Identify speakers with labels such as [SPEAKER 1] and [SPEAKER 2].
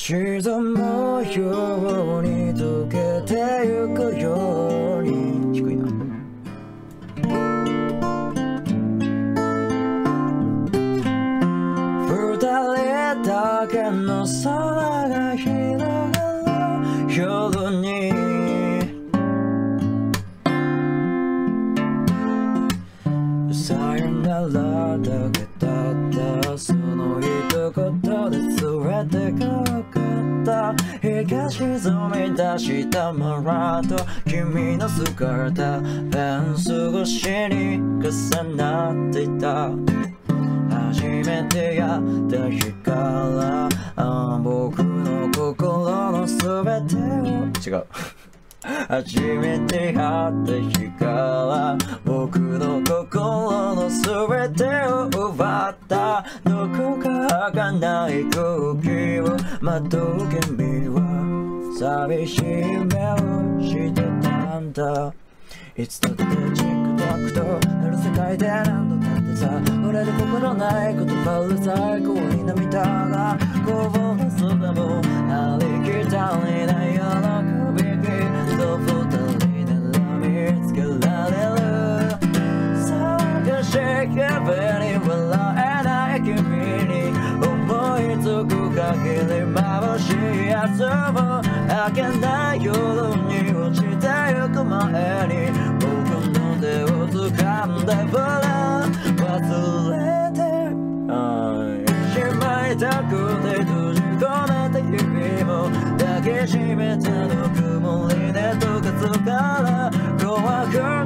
[SPEAKER 1] 沈むように溶けてゆくように。低いな。二人だけの空が広がる夜に、さよならだけだったその一言で全てが分かった。日が沈み出したままと君の姿フェンス越しに重なっていた。初めてやった日から僕の心の全てを違う初めて会った日から僕の心の全てを奪った。どこか儚い空気をまとう君は寂しい目をしてたんだ。いつだってチクタクとなる世界で何度だってさ、俺の心ない言葉うるさい声に涙がこぼれそうだもん。ありきたりな喜びと二人なら見つけられる。探し壁に笑えない君に思いつく限り眩しい遊ぶ明けない夜に落ちてゆく前に僕の手を掴んでぶら忘れてしまいたくて閉じ込めた日々も抱きしめたぬくもりで溶かすから怖く